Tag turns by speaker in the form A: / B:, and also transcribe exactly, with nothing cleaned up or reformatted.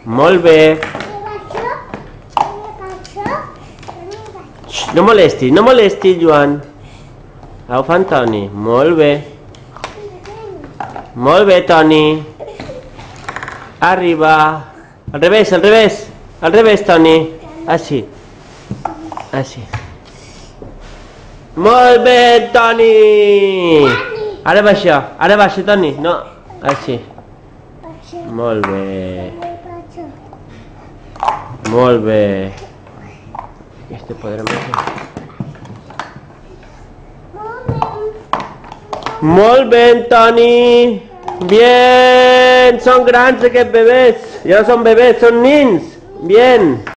A: Molt bé. No molesti, no molesti, Joan. Ara ho fa en Toni. Molt bé. Molt bé, Toni. Arriba. Al revés, al revés. Al revés, Toni. Així. Així. Molt bé, Toni. Ara baixa, ara baixa, Toni. No, així. Molt bé. Molt bé. Este podrem fer. Molt bé, Toni. Bien. Són grans aquests bebès. Ja no són bebès, són nins. Bien.